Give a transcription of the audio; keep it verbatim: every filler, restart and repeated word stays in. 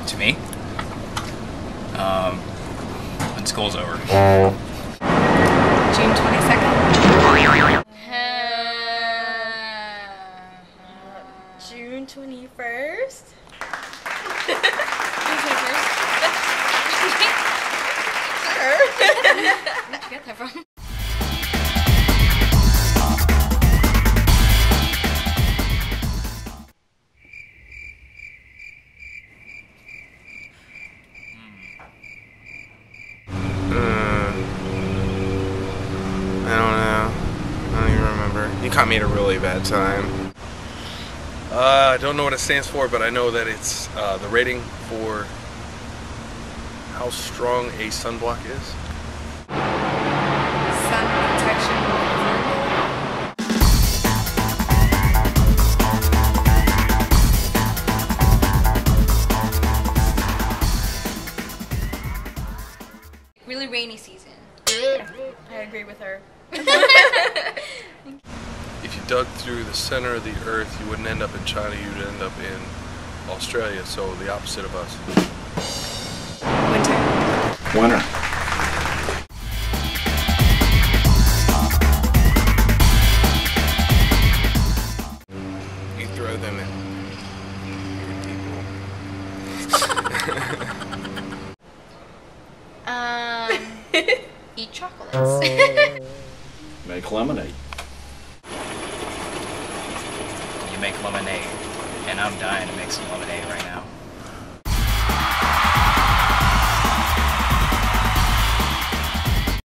to me. Um, when school's over. June twenty-second. June twenty-first. June twenty-first. Sure. Where'd you get that from? I don't know. I don't even remember. You caught me at a really bad time. Uh, I don't know what it stands for, but I know that it's uh, the rating for how strong a sunblock is. Sun protection. Really rainy season. I agree with her. If you dug through the center of the earth, you wouldn't end up in China, you'd end up in Australia, so the opposite of us. Winter. Winter. You throw them at Um, eat chocolates. Make lemonade. You make lemonade, and I'm dying to make some lemonade right now.